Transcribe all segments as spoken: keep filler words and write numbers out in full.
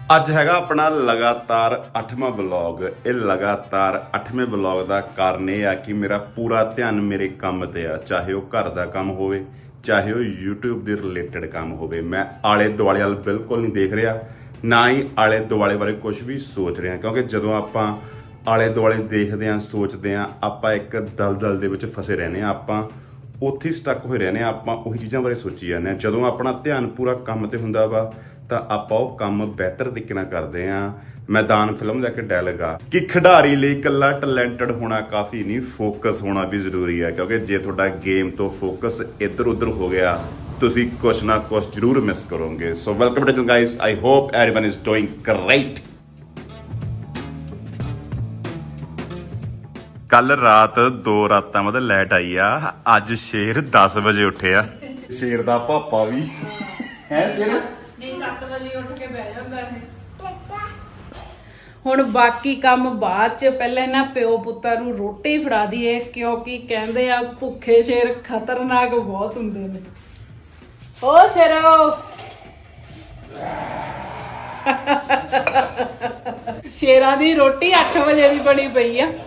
ਅੱਜ ਹੈਗਾ ਆਪਣਾ ਲਗਾਤਾਰ ਅੱਠਵਾਂ ਵਲੌਗ। ਇਹ ਲਗਾਤਾਰ ਅੱਠਵੇਂ ਵਲੌਗ ਦਾ ਕਾਰਨ ਇਹ ਆ ਕਿ ਮੇਰਾ ਪੂਰਾ ਧਿਆਨ ਮੇਰੇ ਕੰਮ ਤੇ ਆ, ਚਾਹੇ ਉਹ ਘਰ ਦਾ ਕੰਮ ਹੋਵੇ, ਚਾਹੇ ਉਹ YouTube ਦੇ ਰਿਲੇਟਡ ਕੰਮ ਹੋਵੇ। ਮੈਂ ਆਲੇ ਦੁਆਲੇ ਵੱਲ ਬਿਲਕੁਲ ਨਹੀਂ ਦੇਖ ਰਿਹਾ, ਨਾ ਹੀ ਆਲੇ ਦੁਆਲੇ ਬਾਰੇ ਕੁਝ ਵੀ ਸੋਚ ਰਿਹਾ, ਕਿਉਂਕਿ ਜਦੋਂ ਆਪਾਂ ਆਲੇ ਦੁਆਲੇ ਦੇਖਦੇ ਹਾਂ, ਸੋਚਦੇ ਹਾਂ, ਆਪਾਂ ਇੱਕ ਦਲਦਲ ਦੇ ਵਿੱਚ ਫਸੇ ਰਹਿੰਦੇ ਹਾਂ, ਆਪਾਂ ਉੱਥੇ ਸਟਕ ਹੋਏ ਰਹਿੰਦੇ ਹਾਂ, ਆਪਾਂ ਉਹੀ ਚੀਜ਼ਾਂ ਬਾਰੇ ਸੋਚੀ ਜਾਂਦੇ ਹਾਂ। ਜਦੋਂ ਆਪਣਾ ਧਿਆਨ ਪੂਰਾ ਕੰਮ ਤੇ ਹੁੰਦਾ ਵਾ ਤਾਂ ਆਪਾਂ ਉਹ ਕੰਮ ਬਿਹਤਰ ਤਰੀਕੇ ਨਾਲ ਕਰਦੇ ਹਾਂ। ਮੈਦਾਨ ਫਿਲਮ ਦਾ ਇੱਕ ਡਾਇਲੌਗ ਆ ਕਿ ਖਿਡਾਰੀ ਲਈ ਇਕੱਲਾ ਟੈਲੈਂਟਡ ਹੋਣਾ ਕਾਫੀ ਨਹੀਂ, ਫੋਕਸ ਹੋਣਾ ਵੀ ਜ਼ਰੂਰੀ ਹੈ, ਕਿਉਂਕਿ ਜੇ ਤੁਹਾਡਾ ਗੇਮ ਤੋਂ ਫੋਕਸ ਇੱਧਰ ਉੱਧਰ ਹੋ ਗਿਆ ਤੁਸੀਂ ਕੁਛ ਨਾ ਕੁਛ ਜ਼ਰੂਰ ਮਿਸ ਕਰੋਗੇ। So welcome to channel guys, I hope everyone is doing great. ਕੱਲ ਰਾਤ ਦੋ ਰਾਤਾਂ ਬਾਅਦ ਲਾਈਟ ਆਈ ਆ, ਅੱਜ ਸ਼ੇਰ ਦਸ ਵਜੇ ਉੱਠਿਆ। ਸ਼ੇਰ ਦਾ ਪਾਪਾ ਵੀ ਹੈ ਸ਼ੇਰ ਨਹੀਂ ਸੱਤ ਵਜੇ ਉੱਠ ਕੇ ਬਹਿ ਜਾਂਦਾ ਹੈ। ਹੁਣ ਬਾਕੀ ਕੰਮ ਬਾਅਦ ਚ, ਪਹਿਲਾਂ ਇਹਨਾਂ ਪਿਓ ਪੁੱਤਾਂ ਨੂੰ ਰੋਟੀ ਫੜਾ ਦਈਏ, ਕਿਉਂਕਿ ਕਹਿੰਦੇ ਆ ਭੁੱਖੇ ਸ਼ੇਰ ਖਤਰਨਾਕ ਬਹੁਤ ਹੁੰਦੇ ਨੇ। ਓ ਸ਼ੇਰੋ, ਸ਼ੇਰਾਂ ਦੀ ਰੋਟੀ ਅੱਠ ਵਜੇ ਦੀ ਬਣੀ ਪਈ ਆ।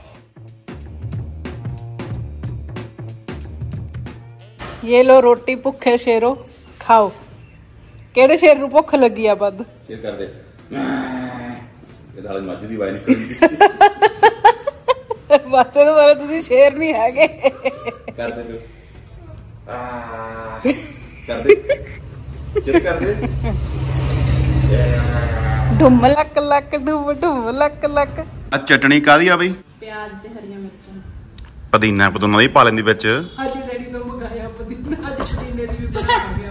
ये लो रोटी, भुखे शेरो खाओ। केड़े शेर नूं भुख लगी आ बद? शेर कर दे ये साले मੱਝ ਦੀ ਆਵਾਜ਼ ਨਿਕਲਦੀ ਬਾਸੇ ਤੋਂ ਬਾਅਦ ਤੁਸੀਂ ਸ਼ੇਰ ਨਹੀਂ ਹੈਗੇ। ਕਰ ਦੇ ਫਿਰ ਆ ਕਰ ਦੇ ਸ਼ੇਰ ਕਰ ਦੇ ਢੁੰਮ ਲੱਕ ਲੱਕ ਢੁੰਮ ਢੁੰਮ ਲੱਕ ਲੱਕ। ਆ ਚਟਣੀ ਕਾਦੀ ਆ ਬਈ? ਪਿਆਜ਼ ਤੇ ਹਰੀਆਂ ਮਿਰਚਾਂ, ਪੁਦੀਨਾ ਪੁਦੀਨਾ ਦੀ ਪਾ ਲੈਂਦੀ ਵਿੱਚ। ਅੱਜ ਡੈਡੀ ਤੋਂ ਮੰਗਾਇਆ ਪੁਦੀਨਾ, ਅੱਜ ਪੁਦੀਨੇ ਦੀ ਵੀ ਬਣਾ ਗਿਆ।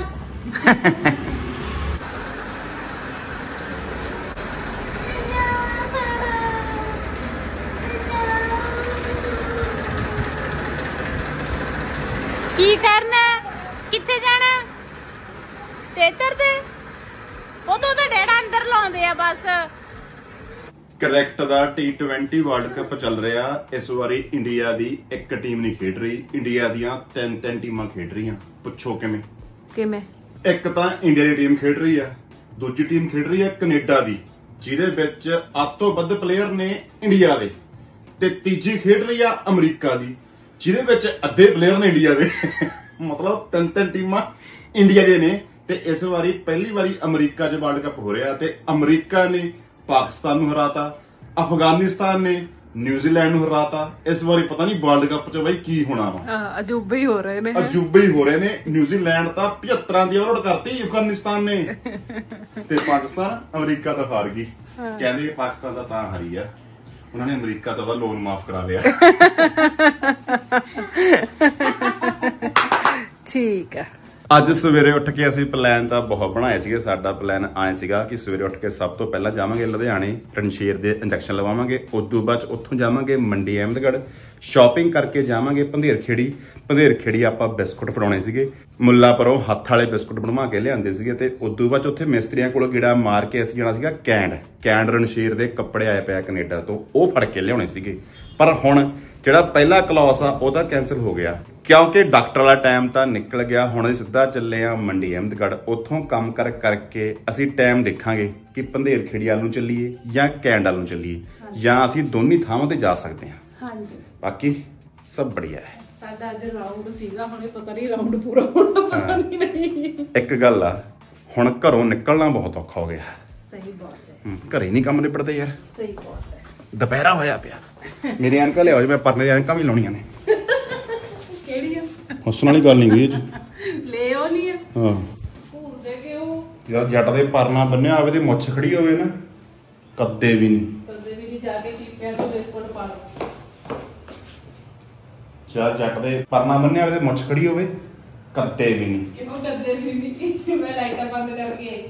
ਕੀ ਕਰਨਾ, ਕਿੱਥੇ ਜਾਣਾ? ਤੇ ਇੱਧਰ ਦੇ ਉਦੋਂ ਤਾਂ ਡੇੜਾ ਅੰਦਰ ਲਾਉਂਦੇ ਆ ਬਸ। ਕਰੈਕਟ ਦਾ ਟੀ ਟਵੈਂਟੀ ਵਰਲਡ ਕੱਪ ਚੱਲ ਰਿਹਾ। ਇਸ ਵਾਰੀ ਇੰਡੀਆ ਦੀ ਇੱਕ ਟੀਮ ਨਹੀਂ ਖੇਡ ਰਹੀ, ਇੰਡੀਆ ਦੀਆਂ ਤਿੰਨ ਤਿੰਨ ਟੀਮਾਂ ਖੇਡ ਰਹੀਆਂ। ਪੁੱਛੋ ਕਿਵੇਂ ਕਿਵੇਂ? ਇੱਕ ਤਾਂ ਇੰਡੀਆ ਦੀ ਟੀਮ ਖੇਡ ਰਹੀ ਆ, ਦੂਜੀ ਟੀਮ ਖੇਡ ਰਹੀ ਆ ਕੈਨੇਡਾ ਦੀ, ਜਿਹਦੇ ਵਿੱਚ ਅੱਧ ਤੋਂ ਵੱਧ ਪਲੇਅਰ ਨੇ ਇੰਡੀਆ ਦੇ, ਤੇ ਤੀਜੀ ਖੇਡ ਰਹੀ ਆ ਅਮਰੀਕਾ ਦੀ, ਜਿਹਦੇ ਵਿੱਚ ਅੱਧੇ ਪਲੇਅਰ ਨੇ ਇੰਡੀਆ ਦੇ। ਮਤਲਬ ਤਿੰਨ ਤਿੰਨ ਟੀਮਾਂ ਇੰਡੀਆ ਦੇ ਨੇ। ਤੇ ਇਸ ਵਾਰੀ ਪਹਿਲੀ ਵਾਰੀ ਅਮਰੀਕਾ 'ਚ ਵਰਲਡ ਕੱਪ ਹੋ ਰਿਹਾ, ਤੇ ਅਮਰੀਕਾ ਨੇ ਪਾਕਿਸਤਾਨ ਨੂੰ ਹਰਾਤਾ, ਅਫਗਾਨਿਸਤਾਨ ਨੇ ਨਿਊਜ਼ੀਲੈਂਡ ਨੂੰ ਹਰਾਤਾ। ਇਸ ਵਾਰੀ ਪਤਾ ਨਹੀਂ ਵਰਲਡ ਕੱਪ 'ਚ ਬਾਈ ਕੀ ਹੋਣਾ ਵਾ। ਅਜੂਬੇ ਹੀ ਹੋ ਰਹੇ ਨੇ, ਅਜੂਬੇ ਹੀ ਹੋ ਰਹੇ ਨੇ। ਨਿਊਜ਼ੀਲੈਂਡ ਤਾਂ ਪਝੱਤਰਾਂ ਦੀ ਆਊਟ ਕਰਤੀ ਅਫਗਾਨਿਸਤਾਨ ਨੇ, ਤੇ ਪਾਕਿਸਤਾਨ ਅਮਰੀਕਾ ਤੋਂ ਹਾਰ ਗਈ। ਕਹਿੰਦੇ ਪਾਕਿਸਤਾਨ ਦਾ ਤਾਂ ਹਾਰੀ ਆ, ਉਹਨਾਂ ਨੇ ਅਮਰੀਕਾ ਦਾ ਲੋਨ ਮਾਫ ਕਰਾ ਲਿਆ। ਠੀਕ ਆ। ਅੱਜ ਸਵੇਰੇ ਉੱਠ ਕੇ ਅਸੀਂ ਪਲਾਨ ਤਾਂ ਬਹੁਤ ਬਣਾਏ ਸੀਗੇ। ਸਾਡਾ ਪਲਾਨ ਆਏ ਸੀਗਾ ਕਿ ਸਵੇਰੇ ਉੱਠ ਕੇ ਸਭ ਤੋਂ ਪਹਿਲਾਂ ਜਾਵਾਂਗੇ ਲੁਧਿਆਣੇ, ਰਣਸ਼ੇਰ ਦੇ ਇੰਜੈਕਸ਼ਨ ਲਵਾਵਾਂਗੇ। ਉਦੋਂ ਬਾਅਦ ਉੱਥੋਂ ਜਾਵਾਂਗੇ ਮੰਡੀ ਅਹਿਮਦਗੜ੍ਹ, ਸ਼ਾਪਿੰਗ ਕਰਕੇ ਜਾਵਾਂਗੇ ਪੰਧੇਰ ਖੇੜੀ। ਪੰਧੇਰ ਖੇੜੀ ਆਪਾਂ ਬਿਸਕੁਟ ਫੜਾਉਣੇ ਸੀਗੇ, ਮੁੱਲਾਪੁਰੋਂ ਹੱਥ ਵਾਲੇ ਬਿਸਕੁਟ ਬਣਵਾ ਕੇ ਲਿਆਂਦੇ ਸੀਗੇ। ਤੇ ਉਦੋਂ ਬਾਅਦ ਉੱਥੇ ਮਿਸਤਰੀਆਂ ਕੋਲ ਗੇੜਾ ਮਾਰ ਕੇ ਅਸੀਂ ਜਾਣਾ ਸੀਗਾ ਕੈਂਡ। ਕੈਂਡ ਰਣਸ਼ੇਰ ਦੇ ਕੱਪੜੇ ਆਏ ਪਿਆ ਕੈਨੇਡਾ ਤੋਂ, ਉਹ ਫੜ ਕੇ ਲਿਆਉਣੇ ਸੀਗੇ। ਪਰ ਹੁਣ ਜਿਹੜਾ ਪਹਿਲਾ ਕਲਾਸ ਆ ਉਹਦਾ ਕੈਂਸਲ ਹੋ ਗਿਆ, ਕਿਉਂਕਿ ਡਾਕਟਰ ਵਾਲਾ ਟਾਈਮ ਤਾਂ ਨਿਕਲ ਗਿਆ। ਹੁਣ ਅਸੀਂ ਸਿੱਧਾ ਚੱਲੇ ਆ ਮੰਡੀ ਅਹਿਮਦਗੜ੍ਹ। ਉੱਥੋਂ ਕੰਮ ਕਰ ਕਰਕੇ ਅਸੀਂ ਟਾਈਮ ਦੇਖਾਂਗੇ ਕਿ ਪੰਧੇਰ ਖੇੜੀ ਵੱਲ ਨੂੰ ਚੱਲੀਏ ਜਾਂ ਕੈਂਡ ਵੱਲ ਨੂੰ ਚੱਲੀਏ, ਜਾਂ ਅਸੀਂ ਦੋਨੀ ਥਾਵਾਂ ਤੇ ਜਾ ਸਕਦੇ ਹਾਂ। ਹਾਂਜੀ, ਬਾਕੀ ਸਭ ਬੜੀਆ ਹੈ। ਸਾਡਾ ਅੱਜ ਰਾਉਂਡ ਸੀਗਾ, ਹੁਣੇ ਪਤਾ ਨਹੀਂ ਰਾਉਂਡ ਪੂਰਾ ਹੋਣਾ, ਪਤਾ ਨਹੀਂ ਨਹੀਂ। ਇੱਕ ਗੱਲ ਆ, ਹੁਣ ਘਰੋਂ ਨਿਕਲਣਾ ਬਹੁਤ ਔਖਾ ਹੋ ਗਿਆ। ਸਹੀ ਬਾਤ ਹੈ। ਘਰੇ ਨਹੀਂ ਕੰਮ ਨਿਬੜਦੇ ਯਾਰ। ਸਹੀ ਬਾਤ ਹੈ। ਦੁਪਹਿਰਾ ਹੋਇਆ ਪਿਆ। ਮੇਰੀ ਐਨਕਾਂ ਲਿਆਓ ਜੀ, ਮੈਂ ਪਰਨੇ ਦੀਆਂ ਐਨਕਾਂ ਵੀ ਲਾਉਣੀਆਂ ਨੇ। ਕਿਹੜੀਆਂ? ਹੱਸਣ ਵਾਲੀ ਗੱਲ ਨਹੀਂ ਗਈ ਇਹ ਚ। ਲੈ ਉਹ ਨਹੀਂ ਆ। ਹਾਂ ਘੂਰਦੇ ਕਿਉਂ? ਯਾਰ ਜੱਟ ਦੇ ਪਰਨਾ ਬੰਨਿਆ ਹੋਵੇ ਤੇ ਮੁੱਛ ਖੜੀ ਹੋਵੇ ਨਾ, ਕਦੇ ਵੀ ਨਹੀਂ ਕਦੇ ਵੀ ਨਹੀਂ। ਜਾ ਕੇ ਪੀਪਿਆਂ ਤੋਂ ਬਿਸਕੁਟ ਪਾ ਲਓ। ਚਾਹ ਜੱਟ ਦੇ ਪਰਨਾ ਬੰਨਿਆ ਹੋਵੇ ਤੇ ਮੁੱਛ ਖੜੀ ਹੋਵੇ, ਕਦੇ ਵੀ ਨਹੀਂ। ਕਿਉਂ ਚੱਦੇ ਵੀ ਨਹੀਂ? ਮੈਂ ਲਾਈਟਾਂ ਬੰਦ ਕਰਕੇ।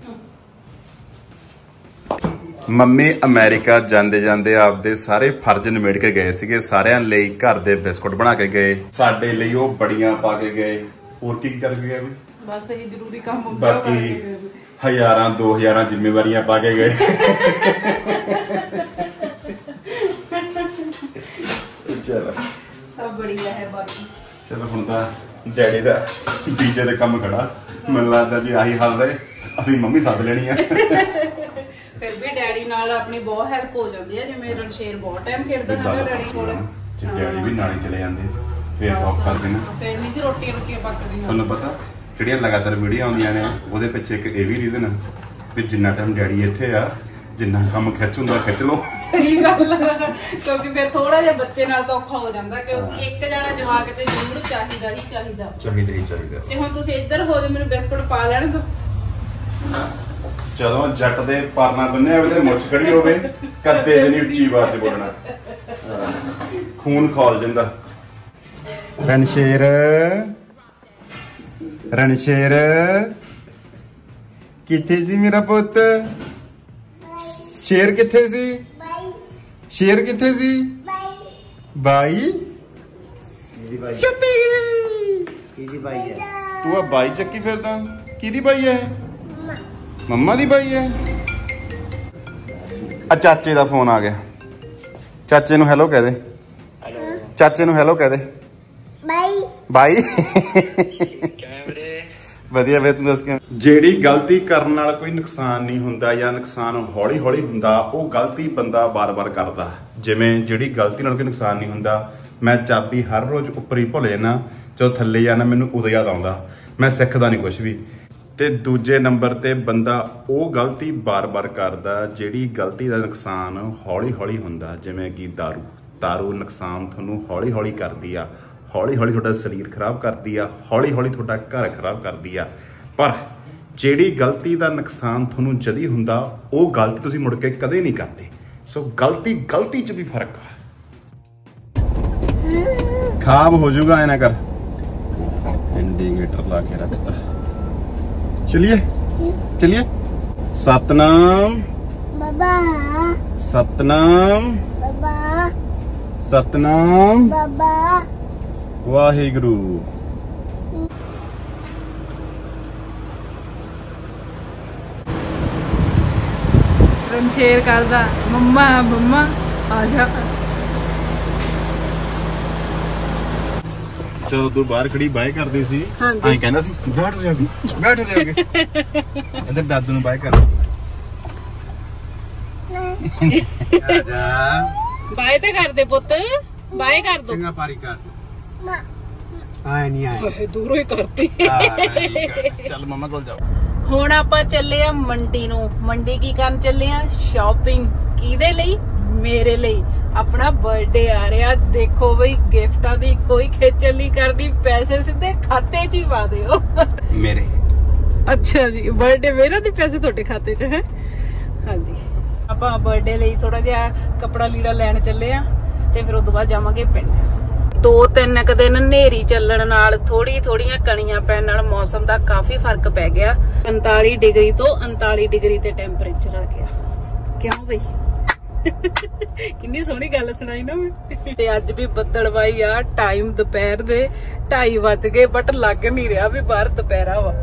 ਮੰਮੀ ਅਮਰੀਕਾ ਜਾਂਦੇ ਜਾਂਦੇ ਆਪਦੇ ਸਾਰੇ ਫਰਜ਼ ਨਿਬੇੜ ਕੇ ਗਏ ਸੀਗੇ। ਸਾਰਿਆਂ ਲਈ ਘਰ ਦੇ ਬਿਸਕੁਟ ਬਣਾ ਕੇ ਗਏ, ਸਾਡੇ ਲਈ ਉਹ ਬੜੀਆਂ ਪਾ ਕੇ ਗਏ। ਹੋਰ ਕੀ ਕਰਕੇ ਗਏ ਵੀ? ਬਸ ਇਹ ਜ਼ਰੂਰੀ ਕੰਮ ਹੁੰਦਾ। ਬਾਕੀ ਹਜ਼ਾਰਾਂ ਦੋ ਹਜ਼ਾਰਾਂ ਜ਼ਿੰਮੇਵਾਰੀਆਂ ਪਾ ਕੇ ਗਏ। ਚਲੋ ਸਭ ਬੜੀਆ ਹੈ। ਬਾਕੀ ਚਲੋ ਹੁਣ ਤਾਂ ਡੈਡੀ ਦਾ ਡੀਜੇ ਦੇ ਕੰਮ ਖੜਾ। ਮੈਨੂੰ ਲੱਗਦਾ ਜੀ ਆਹੀ ਹਾਲ ਰਹੇ ਅਸੀਂ ਮੰਮੀ ਸੱਦ ਲੈਣੀ ਆ। ਫਿਰ ਵੀ ਡੈਡੀ ਨਾਲ ਆਪਣੀ ਬਹੁਤ ਹੈਲਪ ਹੋ ਜਾਂਦੀ ਹੈ। ਜਿਵੇਂ ਰਣਸ਼ੇਰ ਬਹੁਤ ਟਾਈਮ ਖੇਡਦਾ ਹੈ ਡੈਡੀ ਕੋਲ, ਜੇ ਡੈਡੀ ਵੀ ਨਾਲੇ ਚਲੇ ਜਾਂਦੇ ਫੇਰ ਟੌਪ ਕਰਦੇ ਨੇ, ਫੇਰ ਨਹੀਂ ਜੀ ਰੋਟੀ ਰੋਟੀਆਂ ਪੱਕਦੀਆਂ। ਤੁਹਾਨੂੰ ਪਤਾ ਜਿਹੜੀਆਂ ਲਗਾਤਾਰ ਵੀਡੀਓ ਆਉਂਦੀਆਂ ਨੇ ਉਹਦੇ ਪਿੱਛੇ ਇੱਕ ਇਹ ਵੀ ਰੀਜ਼ਨ ਹੈ ਵੀ ਜਿੰਨਾ ਟਾਈਮ ਡੈਡੀ ਇੱਥੇ ਆ ਜਿੰਨਾ ਕੰਮ ਖਿੱਚ ਹੁੰਦਾ ਖਿੱਚ ਲਓ। ਸਹੀ ਗੱਲ ਆ, ਕਿਉਂਕਿ ਫਿਰ ਥੋੜਾ ਜਿਹਾ ਬੱਚੇ ਨਾਲ ਤਾਂ ਔਖਾ ਹੋ ਜਾਂਦਾ, ਕਿਉਂਕਿ ਇੱਕ ਜਣਾ ਜਵਾਕ ਤੇ ਜ਼ਰੂਰ ਚਾਹੀਦਾ ਹੀ ਚਾਹੀਦਾ ਚਾਹੀਦਾ ਹੀ ਚਾਹੀਦਾ। ਤੇ ਹੁਣ ਤੁਸੀਂ ਇੱਧਰ ਹੋ ਜਾ, ਮੈਨੂੰ ਬਿਸਕੁਟ ਪਾ ਲੈਣ ਦੋ। ਜਦੋਂ ਜੱਟ ਦੇ ਪਰਨਾ ਬੰਨਿਆ ਹੋਵੇ ਤੇ ਮੁੱਛ ਖੜੀ ਹੋਵੇ ਕਦੇ ਵੀ ਨਹੀਂ ਉੱਚੀ ਆਵਾਜ਼ 'ਚ ਬੋਲਣਾ, ਖੂਨ ਖੋਲ ਜਾਂਦਾ। ਰਣਸ਼ੇਰ ਰਣਸ਼ੇਰ ਕਿੱਥੇ ਸੀ ਮੇਰਾ ਪੁੱਤ? ਸ਼ੇਰ ਕਿੱਥੇ ਸੀ? ਸ਼ੇਰ ਕਿੱਥੇ ਸੀ? ਬਾਈ ਤੂੰ ਆ ਬਾਈ ਚੱਕੀ ਫਿਰਦਾ, ਕਿਹਦੀ ਬਾਈ ਹੈ? ਮੰਮਾ ਦੀ ਬਾਈ ਹੈ। ਆ ਚਾਚੇ ਦਾ ਫੋਨ ਆ ਗਿਆ, ਚਾਚੇ ਨੂੰ ਹੈਲੋ ਕਹਿ ਦੇ। ਚਾਚੇ ਨੂੰ ਹੈਲੋ ਕਹਿ ਦੇ। ਬਾਈ ਬਾਈ ਵਧੀਆ ਵੇ, ਤੂੰ ਦੱਸ ਕੇ। ਜਿਹੜੀ ਗਲਤੀ ਕਰਨ ਨਾਲ ਕੋਈ ਨੁਕਸਾਨ ਨਹੀਂ ਹੁੰਦਾ ਜਾਂ ਨੁਕਸਾਨ ਹੌਲੀ ਹੌਲੀ ਹੁੰਦਾ, ਉਹ ਗਲਤੀ ਬੰਦਾ ਬਾਰ-ਬਾਰ ਕਰਦਾ। ਜਿਵੇਂ ਜਿਹੜੀ ਗਲਤੀ ਨਾਲ ਕੋਈ ਨੁਕਸਾਨ ਨਹੀਂ ਹੁੰਦਾ, ਮੈਂ ਚਾਬੀ ਹਰ ਰੋਜ਼ ਉੱਪਰ ਹੀ ਭੁੱਲ ਜਾਣਾ, ਜਦੋਂ ਥੱਲੇ ਜਾਣਾ ਮੈਨੂੰ ਉਦੋਂ ਯਾਦ ਆਉਂਦਾ, ਮੈਂ ਸਿੱਖਦਾ ਨਹੀਂ ਕੁਛ ਵੀ। ਤੇ ਦੂਜੇ ਨੰਬਰ ਤੇ ਬੰਦਾ ਉਹ ਗਲਤੀ ਬਾਰ-ਬਾਰ ਕਰਦਾ ਜਿਹੜੀ ਗਲਤੀ ਦਾ ਨੁਕਸਾਨ ਹੌਲੀ ਹੌਲੀ ਹੁੰਦਾ। ਜਿਵੇਂ ਕਿ ਦਾਰੂ ਦਾਰੂ ਨੁਕਸਾਨ ਤੁਹਾਨੂੰ ਹੌਲੀ ਹੌਲੀ ਕਰਦੀ ਆ, ਹੌਲੀ ਹੌਲੀ ਤੁਹਾਡਾ ਸਰੀਰ ਖਰਾਬ ਕਰਦੀ ਆ, ਹੌਲੀ ਹੌਲੀ ਤੁਹਾਡਾ ਘਰ ਖਰਾਬ ਕਰਦੀ ਆ। ਪਰ ਜਿਹੜੀ ਗਲਤੀ ਦਾ ਨੁਕਸਾਨ ਤੁਹਾਨੂੰ ਜਦੀ ਹੁੰਦਾ, ਉਹ ਗਲਤੀ ਤੁਸੀਂ ਮੁੜ ਕੇ ਕਦੇ ਨਹੀਂ ਕਰਦੇ। ਸੋ ਗਲਤੀ ਗਲਤੀ 'ਚ ਵੀ ਫਰਕ ਆ। ਖਾਬ ਹੋ ਜਾਊਗਾ, ਐ ਨਾ ਕਰ। ਇੰਡੀਕੇਟਰ ਲਾ ਕੇ ਰੱਖਤਾ। ਚਲਿਏ ਚਲਿਏ। ਸਤਨਾਮ ਬਾਬਾ, ਸਤਨਾਮ ਬਾਬਾ, ਸਤਨਾਮ ਬਾਬਾ, ਵਾਹਿਗੁਰੂ। ਰਣਸ਼ੇਰ ਕਰਦਾ ਮੰਮਾ ਮੰਮਾ ਆ ਜਾ। ਜਦੋਂ ਤੂੰ ਬਾਹਰ ਖੜੀ ਬਾਏ ਕਰਦੀ ਸੀ, ਐਂ ਕਹਿੰਦਾ ਸੀ ਬੈਠ ਜਾਓਗੇ ਬੈਠ ਜਾਓਗੇ। ਇੱਧਰ ਦਾਦੂ ਨੂੰ ਬਾਏ ਕਰ। ਬਾਏ ਤੇ ਕਰਦੇ ਪੁੱਤ, ਬਾਏ ਕਰ ਦੋ। ਚੰਗਾ ਪਾਰੀ ਕਰ। ਆਏ ਨਹੀਂ ਆਏ, ਦੂਰੋਂ ਹੀ ਕਰਤੀ। ਚੱਲ ਮਮਾ ਕੋਲ ਜਾਓ। ਹੁਣ ਆਪਾਂ ਚੱਲੇ ਆ ਮੰਡੀ ਨੂੰ। ਮੰਡੀ ਕੀ ਕਰਨ ਚੱਲੇ ਆ? ਸ਼ਾਪਿੰਗ। ਕਿਹਦੇ ਲਈ? ਮੇਰੇ ਲਈ। ਆਪਣਾ ਬਰਥਡੇ ਆ ਰਿਹਾ, ਦੇਖੋ ਬਈ ਗਿਫਟਾਂ ਦੀ ਕੋਈ ਖੇਚਲ ਨਹੀਂ ਕਰਨੀ, ਪੈਸੇ ਸਿੱਧੇ ਖਾਤੇ 'ਚ ਹੀ ਪਾ ਦਿਓ ਮੇਰੇ। ਅੱਛਾ ਜੀ, ਬਰਥਡੇ ਮੇਰਾ ਤੇ ਪੈਸੇ ਤੁਹਾਡੇ ਖਾਤੇ 'ਚ ਹੈ। ਹਾਂਜੀ, ਆਪਾਂ ਬਰਥਡੇ ਲਈ ਥੋੜਾ ਜਿਹਾ ਕੱਪੜਾ ਲੀੜਾ ਲੈਣ ਚੱਲੇ ਆ, ਤੇ ਫਿਰ ਉਦੋਂ ਬਾਅਦ ਜਾਵਾਂਗੇ ਪਿੰਡ। ਦੋ ਤਿੰਨ ਕੁ ਦਿਨ ਹਨੇਰੀ ਚੱਲਣ ਨਾਲ, ਥੋੜੀ ਥੋੜੀਆਂ ਕਣੀਆਂ ਪੈਣ ਨਾਲ ਮੌਸਮ ਦਾ ਕਾਫੀ ਫਰਕ ਪੈ ਗਿਆ। ਪੰਤਾਲੀ ਡਿਗਰੀ ਤੋਂ ਉਨਤਾਲੀ ਡਿਗਰੀ ਤੇ ਟੈਂਪਰੇਚਰ ਆ ਗਿਆ। ਕਿਉਂ ਬਈ? ਕਿੰਨੀ ਸੋਹਣੀ ਗੱਲ ਸੁਣਾਈ ਨਾ ਮੈਂ। ਤੇ ਅੱਜ ਵੀ ਬੱਦਲਵਾਈ ਆ, ਟਾਈਮ ਦੁਪਹਿਰ ਦੇ ਢਾਈ ਵੱਜ ਗਏ, ਬਟ ਲੱਗ ਨਹੀਂ ਰਿਹਾ ਵੀ ਬਾਹਰ ਦੁਪਹਿਰਾ ਵਾ।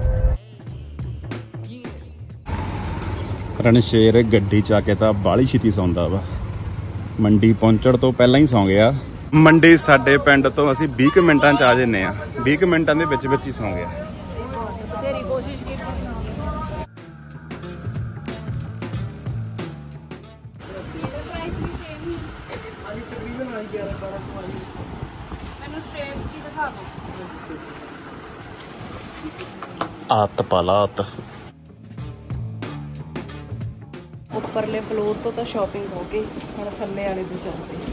ਰਣਸ਼ੇਰ ਗੱਡੀ ਚ ਆ ਕੇ ਤਾਂ ਬਾਹਲੀ ਛੇਤੀ ਸੌਂਦਾ ਵਾ, ਮੰਡੀ ਪਹੁੰਚਣ ਤੋਂ ਪਹਿਲਾਂ ਹੀ ਸੌਂ ਗਿਆ। ਮੰਡੀ ਸਾਡੇ ਪਿੰਡ ਤੋਂ ਅਸੀਂ ਵੀਹ ਕੁ ਮਿੰਟਾਂ ਚ ਆ ਜੰਨੇ ਆ, ਵੀਹ ਕੁ ਮਿੰਟਾਂ ਦੇ ਵਿੱਚ ਵਿੱਚ ਹੀ ਸੌਂ ਗਿਆ। ਤੇਰੀ ਕੋਸ਼ਿਸ਼ ਕੀਤੀ ਮੈਨੂੰ ਸਟ੍ਰੇਟ ਕੀ ਦਿਖਾ ਦੋ। ਆਤ ਪਾਲਾਤ। ਉੱਪਰਲੇ ਫਲੋਰ ਤੋਂ ਤਾਂ ਸ਼ਾਪਿੰਗ ਹੋ ਗਈ, ਹੁਣ ਥੱਲੇ ਵਾਲੇ ਦੀ ਚੱਲਦੇ।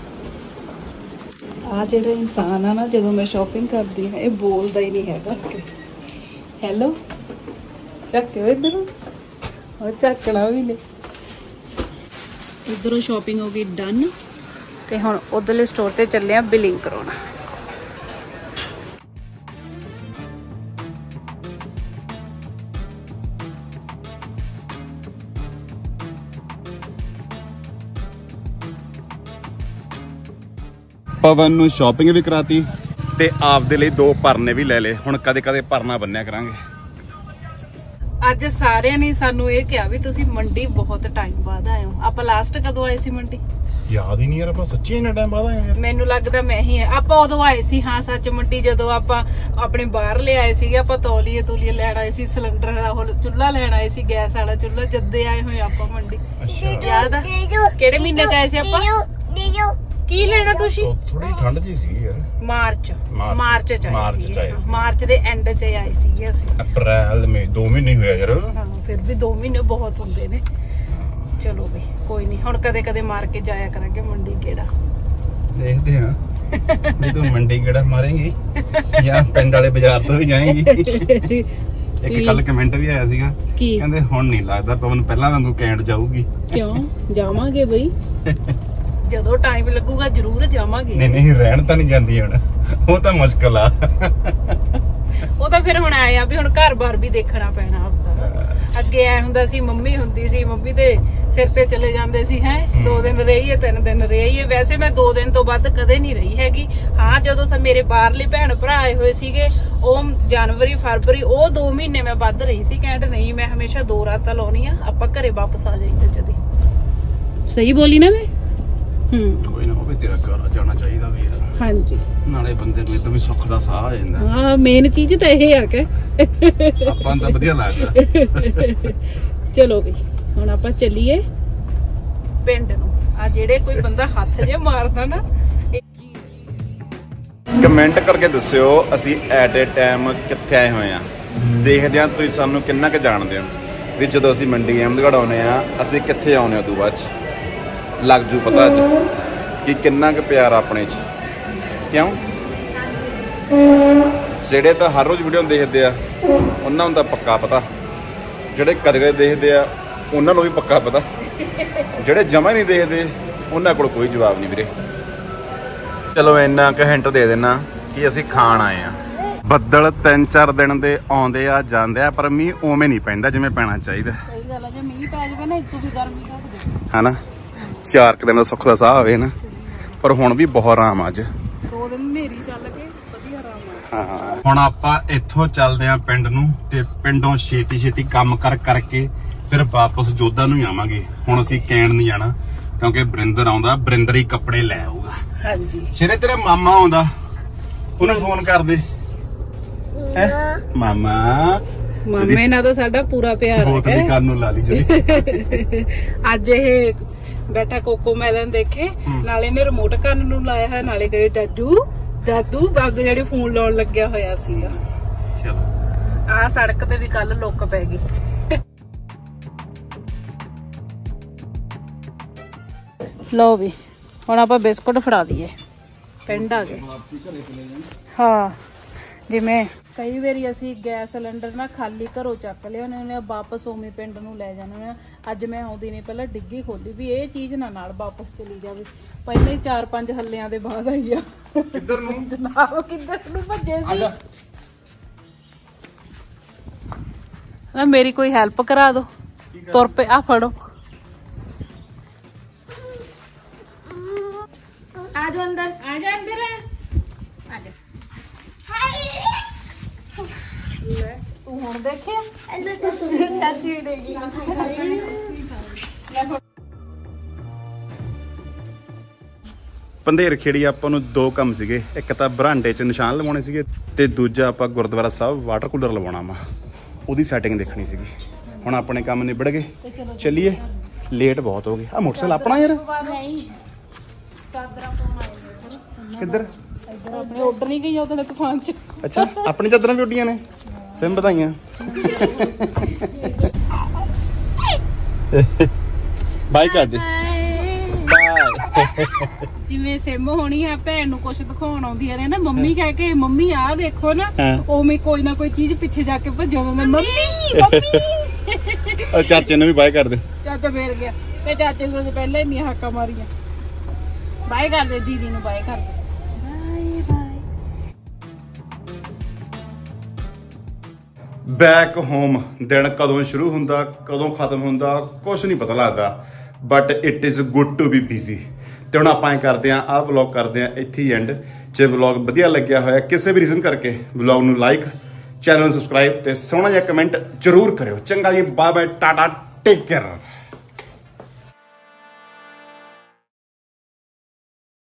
ਆ ਜਿਹੜਾ ਇਨਸਾਨ ਆ ਨਾ, ਜਦੋਂ ਮੈਂ ਸ਼ਾਪਿੰਗ ਕਰਦੀ ਹਾਂ ਇਹ ਬੋਲਦਾ ਹੀ ਨਹੀਂ ਹੈਗਾ। ਹੈਲੋ ਚੱਕਿਓ ਇੱਧਰੋਂ, ਉਹ ਚੱਕਣਾ ਵੀ ਨਹੀਂ। ਇੱਧਰੋਂ ਸ਼ਾਪਿੰਗ ਹੋ ਗਈ ਡਨ, ਤੇ ਹੁਣ ਉਧਰਲੇ ਸਟੋਰ ਤੇ ਚੱਲੇ ਆ ਬਿਲਿੰਗ ਕਰਾਉਣਾ। ਪਵਨ ਨੂੰ ਸ਼ਾਪਿੰਗ ਵੀ ਕਰਾਤੀ ਤੇ ਆਪਦੇ ਲਈ ਦੋ ਪਰਨੇ ਵੀ ਲੈ ਲਏ। ਹੁਣ ਕਦੇ ਕਦੇ ਪਰਨਾ ਬੰਨਿਆ ਕਰਾਂਗੇ। ਅੱਜ ਸਾਰਿਆਂ ਨੇ ਸਾਨੂੰ ਇਹ ਕਿਹਾ ਵੀ ਤੁਸੀਂ ਮੰਡੀ ਬਹੁਤ ਟਾਈਮ ਬਾਅਦ ਆਏ ਹੋ। ਆਪਾਂ ਲਾਸਟ ਕਦੋਂ ਆਏ ਸੀ ਮੰਡੀ? ਯਾਦ ਹੀ ਨਹੀਂ ਯਾਰ, ਆਪਾਂ ਸੱਚੀ ਇੰਨਾ ਟਾਈਮ ਬਾਅਦ ਆਏ ਯਾਰ। ਮੈਨੂੰ ਲੱਗਦਾ ਮੈਂ ਹੀ ਆ। ਆਪਾਂ ਉਦੋਂ ਆਏ ਸੀ, ਹਾਂ ਸੱਚ ਮੰਡੀ, ਜਦੋਂ ਆਪਾਂ ਆਪਣੇ ਬਾਹਰ ਲੈ ਆਏ ਸੀਗੇ, ਆਪਾਂ ਤੌਲੀਏ ਤੂਲੀਏ ਲੈਣ ਆਏ ਸੀ, ਸਿਲੰਡਰ ਉਹ ਚੁੱਲ੍ਹਾ ਲੈਣ ਆਏ ਸੀ, ਗੈਸ ਵਾਲਾ ਚੁੱਲ੍ਹਾ, ਜੱਦੇ ਆਏ ਹੋਏ ਆਪਾਂ ਮੰਡੀ। ਯਾਦ ਆ? ਕਿਹੜੇ ਮਹੀਨੇ ਚ ਆਏ ਸੀ ਆਪਾਂ? ਕੀ ਲੈਣਾ ਤੁਸੀਂ? ਥੋੜੀ ਠੰਡ ਜੀ ਸੀ ਯਾਰ। ਮਾਰਚ ਮਾਰਚ ਚ ਆਏ ਸੀ, ਮਾਰਚ ਦੇ ਐਂਡ ਚ ਆਏ ਸੀਗੇ ਅਸੀਂ। ਅਪ੍ਰੈਲ ਮੇ ਦੋ ਮਹੀਨੇ ਹੋਇਆ ਯਾਰ। ਹਾਂ ਫਿਰ ਵੀ ਦੋ ਮਹੀਨੇ ਬਹੁਤ ਹੁੰਦੇ ਨੇ। ਚਲੋ ਬਈ ਕੋਈ ਨਹੀਂ, ਹੁਣ ਕਦੇ ਕਦੇ ਮਾਰ ਕੇ ਜਾਇਆ ਕਰਾਂਗੇ ਮੰਡੀ ਗੇੜਾ। ਦੇਖਦੇ ਹਾਂ ਜੇ ਤੂੰ ਮੰਡੀ ਗੇੜਾ ਮਾਰੇਂਗੀ ਜਾਂ ਪਿੰਡ ਵਾਲੇ ਬਾਜ਼ਾਰ ਤੋਂ ਵੀ ਜਾਏਂਗੀ। ਇੱਕ ਕੱਲ ਕਮੈਂਟ ਵੀ ਆਇਆ ਸੀਗਾ, ਕਹਿੰਦੇ ਹੁਣ ਨਹੀਂ ਲੱਗਦਾ ਪਵਨ ਪਹਿਲਾਂ ਵਾਂਗੂ ਕੈਂਟ ਜਾਊਗੀ। ਕਿਉਂ? ਜਾਵਾਂਗੇ ਬਈ, ਜਦੋਂ ਟਾਈਮ ਲੱਗੂਗਾ ਜ਼ਰੂਰ ਜਾਵਾਂਗੇ। ਨਹੀਂ ਨਹੀਂ ਰਹਿਣ ਤਾਂ ਨਹੀਂ ਜਾਂਦੀ ਹੁਣ, ਉਹ ਤਾਂ ਮੁਸ਼ਕਲ ਆ। ਉਹ ਤਾਂ ਫਿਰ ਹੁਣ ਆਏ ਆ ਵੀ ਹੁਣ ਘਰ-ਬਾਰ ਵੀ ਦੇਖਣਾ ਪੈਣਾ ਆਪਦਾ। ਅੱਗੇ ਐ ਹੁੰਦਾ ਸੀ, ਮੰਮੀ ਹੁੰਦੀ ਸੀ, ਮੰਮੀ ਦੇ ਸਿਰ ਤੇ ਚਲੇ ਜਾਂਦੇ ਸੀ, ਹੈ ਦੋ ਦਿਨ ਰਹੀਏ ਤਿੰਨ ਦਿਨ ਰਹੀਏ। ਵੈਸੇ ਮੈਂ ਦੋ ਦਿਨ ਤੋਂ ਵੱਧ ਕਦੇ ਨਹੀਂ ਰਹੀ ਹੈਗੀ। ਹਾਂ ਜਦੋਂ ਸ ਮੇਰੇ ਬਾਹਰਲੇ ਭੈਣ ਭਰਾ ਆਏ ਹੋਏ ਸੀਗੇ, ਉਹ ਜਨਵਰੀ ਫਰਵਰੀ, ਉਹ ਦੋ ਮਹੀਨੇ ਮੈਂ ਵੱਧ ਰਹੀ ਸੀ। ਕਹਿੰਦੇ ਨਹੀਂ, ਮੈਂ ਹਮੇਸ਼ਾ ਦੋ ਰਾਤਾਂ ਲਾਉਣੀ ਆ, ਆਪਾਂ ਘਰੇ ਵਾਪਸ ਆ ਜਾਈਦਾ ਜਦੇ। ਸਹੀ ਬੋਲੀ ਨਾ ਮੈਂ? ਹੂੰ ਕੋਈ ਨਾ, ਉਹ ਵੀ ਤੇਰਾ ਘਰ ਜਾਣਾ ਚਾਹੀਦਾ ਵੀ ਯਾਰ। ਹਾਂਜੀ, ਨਾਲੇ ਬੰਦੇ ਨੂੰ ਇਦਾਂ ਵੀ ਸੁੱਖ ਦਾ ਸਾਹ ਆ ਜਾਂਦਾ। ਹਾਂ ਮੇਨ ਚੀਜ਼ ਤਾਂ ਇਹ ਆ ਕਿ ਆਪਾਂ ਤਾਂ ਵਧੀਆ ਲੱਗਦਾ। ਚਲੋ ਵੀ ਹੁਣ ਆਪਾਂ ਚੱਲੀਏ ਪਿੰਡ ਨੂੰ। ਆ ਜਿਹੜੇ ਕੋਈ ਬੰਦਾ ਹੱਥ ਜੇ ਮਾਰਦਾ ਨਾ, ਕਮੈਂਟ ਕਰਕੇ ਦੱਸਿਓ ਅਸੀਂ ਐਟ ਏ ਟਾਈਮ ਕਿੱਥੇ ਆਏ ਹੋਏ ਆ। ਦੇਖਦੇ ਆ ਤੁਸੀਂ ਸਾਨੂੰ ਕਿੰਨਾ ਕੁ ਜਾਣਦੇ ਹੋ ਵੀ ਜਦੋਂ ਅਸੀਂ ਮੰਡੀ ਅਹਿਮਦਗੜ੍ਹ ਆਉਨੇ ਆ ਅਸੀਂ ਕਿੱਥੇ ਆਉਨੇ ਆ। ਉਦੋਂ ਬਾਅਦ ਚ ਲੱਗ ਜੂ ਪਤਾ ਅੱਜ ਕਿ ਕਿੰਨਾ ਕੁ ਪਿਆਰ ਆਪਣੇ ਚ। ਕਿਉਂ? ਜਿਹੜੇ ਤਾਂ ਹਰ ਰੋਜ਼ ਵੀਡੀਓ ਦੇਖਦੇ ਆ ਉਹਨਾਂ ਨੂੰ ਤਾਂ ਪੱਕਾ ਪਤਾ, ਜਿਹੜੇ ਕਦੇ ਕਦੇ ਦੇਖਦੇ ਆ ਉਹਨਾਂ ਨੂੰ ਵੀ ਪੱਕਾ ਪਤਾ, ਜਿਹੜੇ ਜਮਾ ਹੀ ਨਹੀਂ ਦੇਖਦੇ ਉਹਨਾਂ ਕੋਲ ਕੋਈ ਜਵਾਬ ਨਹੀਂ ਵੀਰੇ। ਚਲੋ ਇੰਨਾ ਕੁ ਹਿੰਟ ਦੇ ਦੇਣਾ ਕਿ ਅਸੀਂ ਖਾਣ ਆਏ ਆ। ਬੱਦਲ ਤਿੰਨ ਚਾਰ ਦਿਨ ਦੇ ਆਉਂਦੇ ਆ ਜਾਂਦੇ ਆ, ਪਰ ਮੀਂਹ ਉਵੇਂ ਨਹੀਂ ਪੈਂਦਾ ਜਿਵੇਂ ਪੈਣਾ ਚਾਹੀਦਾ। ਸਹੀ ਗੱਲ ਆ, ਜੇ ਮੀਂਹ ਪੈ ਜਾਵੇ ਨਾ ਇਤੋਂ ਵੀ ਗਰਮੀ ਘੱਟ ਜਾਵੇ ਹਨਾ। ਚਾਰ ਕੁ ਦਿਨ ਦਾ ਸੁੱਖ ਦਾ ਸਾਹ ਹੋਵੇ ਨਾ, ਪਰ ਹੁਣ ਵੀ ਬਹੁਤ ਆਰਾਮ ਅੱਜ। ਦੋ ਦਿਨ ਹਨੇਰੀ ਚੱਲ ਕੇ ਵਧੀਆ ਆਰਾਮ ਆ। ਹਾਂ ਹੁਣ ਆਪਾਂ ਇੱਥੋਂ ਚੱਲਦੇ ਆ ਪਿੰਡ ਨੂੰ, ਤੇ ਪਿੰਡੋਂ ਛੇਤੀ ਛੇਤੀ ਕੰਮ ਕਰ ਕਰਕੇ ਫਿਰ ਵਾਪਸ ਜੋਧਾ ਨੂੰ ਹੀ ਆਵਾਂਗੇ। ਹੁਣ ਅਸੀਂ ਕੈਣ ਨਹੀਂ ਜਾਣਾ ਕਿਉਂਕਿ ਬਰਿੰਦਰ ਆਉਂਦਾ, ਬਰਿੰਦਰ ਹੀ ਕੱਪੜੇ ਲੈ ਆਊਗਾ। ਹਾਂਜੀ ਸ਼ੇਰੇ ਤੇਰਾ ਮਾਮਾ ਆਉਂਦਾ, ਉਹਨੂੰ ਫੋਨ ਕਰ ਦੇ। ਹੈ ਮਾਮਾ, ਮਾਮੇ ਨਾਲ ਤਾਂ ਸਾਡਾ ਪੂਰਾ ਪਿਆਰ ਬਹੁਤ ਹੈ। ਵੀ ਕੰਨ ਨੂੰ ਲਾ ਲਈ ਜੀ। ਅੱਜ ਇਹ ਬੈਠਾ ਕੋਕੋ ਮੈਲਨ ਦੇਖੇ, ਨਾਲੇ ਨੇ ਰਿਮੋਟ ਕੰਨ ਨੂੰ ਲਾਇਆ ਹੈ, ਨਾਲੇ ਕਹੇ ਦਾਦੂ ਦਾਦੂ ਬਾਗ ਜਿਹੜੇ ਫੋਨ ਲਾਉਣ ਲੱਗਿਆ ਹੋਇਆ ਸੀਗਾ। ਚਲੋ ਆਹ ਸੜਕ ਤੇ ਵੀ ਕੱਲ ਲੁੱਕ ਪੈ ਗਈ। ਲਓ ਵੀ ਹੁਣ ਆਪਾਂ ਬਿਸਕੁਟ ਫੜਾ ਦਈਏ, ਪਿੰਡ ਆ ਗਏ। ਹਾਂ ਜਿਵੇਂ ਕਈ ਵਾਰੀ ਅਸੀਂ ਗੈਸ ਸਿਲੰਡਰ ਨਾ ਖਾਲੀ ਘਰੋਂ ਚੱਕ ਲਿਆ ਉਹਨੇ, ਵਾਪਸ ਉਵੇਂ ਪਿੰਡ ਨੂੰ ਲੈ ਜਾਣਾ ਆ। ਅੱਜ ਮੈਂ ਆਉਂਦੀ ਨੇ ਪਹਿਲਾਂ ਡਿੱਗੀ ਖੋਲੀ ਵੀ ਇਹ ਚੀਜ਼ ਨਾ ਨਾਲ ਵਾਪਸ ਚਲੀ ਜਾਵੇ। ਪਹਿਲਾਂ ਹੀ ਚਾਰ ਪੰਜ ਹੱਲਿਆਂ ਦੇ ਬਾਅਦ ਆਈ ਆ। ਕਿੱਧਰ ਨੂੰ ਜਨਾਬ ਕਿੱਧਰ ਨੂੰ ਭੱਜੇ ਸੀ? ਨਾ ਮੇਰੀ ਕੋਈ ਹੈਲਪ ਕਰਾ ਦੋ, ਤੁਰ ਪਏ। ਆ ਫੜੋ, ਆ ਜਾ ਅੰਦਰ, ਆ ਜਾ ਅੰਦਰ, ਆ ਜਾ। ਲੈ ਤੂੰ ਹੁਣ ਦੇਖਿਆ ਚਾਚੀ ਡੇਗੀ। ਪੰਧੇਰ ਖੇੜੀ ਆਪਾਂ ਨੂੰ ਦੋ ਕੰਮ ਸੀਗੇ, ਇੱਕ ਤਾਂ ਬਰਾਂਡੇ 'ਚ ਨਿਸ਼ਾਨ ਲਵਾਉਣੇ ਸੀਗੇ ਤੇ ਦੂਜਾ ਆਪਾਂ ਗੁਰਦੁਆਰਾ ਸਾਹਿਬ ਵਾਟਰ ਕੂਲਰ ਲਵਾਉਣਾ ਵਾ, ਉਹਦੀ ਸੈਟਿੰਗ ਦੇਖਣੀ ਸੀਗੀ। ਹੁਣ ਆਪਣੇ ਕੰਮ ਨਿਬੜ ਗਏ, ਚੱਲੀਏ। ਲੇਟ ਬਹੁਤ ਹੋ ਗਏ। ਆ ਮੋਟਰਸਾਈਕਲ ਆਪਣਾ ਯਾਰ? ਕਿੱਧਰ? ਇੱਧਰ ਆਪਣੇ ਆਰਡਰ ਨਹੀਂ ਗਈ ਉਹਦੇ ਤੂਫਾਨ 'ਚ। ਅੱਛਾ ਆਪਣੀ ਚਾਦਰਾਂ ਵੀ ਉੱਡੀਆਂ ਨੇ। ਸਿਮ ਵਧਾਈਆਂ। ਬਾਈ ਕਰ ਦੇ। ਜਿਵੇਂ ਸਿਮ ਹੋਣੀ ਆ ਭੈਣ ਨੂੰ ਕੁਛ ਦਿਖਾਉਣ ਆਉਂਦੀਆਂ ਨੇ ਨਾ, ਮੰਮੀ ਕਹਿ ਕੇ ਮੰਮੀ ਆਹ ਦੇਖੋ ਨਾ, ਉਵੇਂ ਕੋਈ ਨਾ ਕੋਈ ਚੀਜ਼ ਪਿੱਛੇ ਜਾ ਕੇ ਭੱਜੋ। Mummy mummy. ਚਾਚੇ ਨੂੰ ਵੀ ਬਾਈ ਕਰ ਦੇ। ਚਾਚਾ ਫੇਰ ਗਿਆ ਤੇ ਚਾਚੇ ਨੂੰ ਪਹਿਲਾਂ ਹੀ ਨਹੀਂ ਹਾਕਾਂ ਮਾਰੀਆਂ। ਬਾਏ ਕਰ ਦੇ ਦੀਦੀ ਨੂੰ, ਬਾਏ ਕਰ ਦੇ। ਬੈਕ ਹੋਮ ਦਿਨ ਕਦੋਂ ਸ਼ੁਰੂ ਹੁੰਦਾ ਕਦੋਂ ਖਤਮ ਹੁੰਦਾ ਕੁਝ ਨਹੀਂ ਪਤਾ ਲੱਗਦਾ, but it is good to be busy. ਤੇ ਹੁਣ ਆਪਾਂ ਇਹ ਕਰਦੇ ਆਂ, ਆਹ ਵਲੌਗ ਕਰਦੇ ਆਂ ਇੱਥੇ ਹੀ ਐਂਡ। ਜੇ ਵਲੌਗ ਵਧੀਆ ਲੱਗਿਆ ਹੋਇਆ ਕਿਸੇ ਵੀ ਰੀਜ਼ਨ ਕਰਕੇ, ਵਲੌਗ ਨੂੰ ਲਾਈਕ, ਚੈਨਲ ਨੂੰ ਸਬਸਕ੍ਰਾਈਬ ਤੇ ਸੋਹਣਾ ਜਿਹਾ ਕਮੈਂਟ ਜ਼ਰੂਰ ਕਰਿਓ। ਚੰਗਾ ਜੀ, bye bye, tata, take care.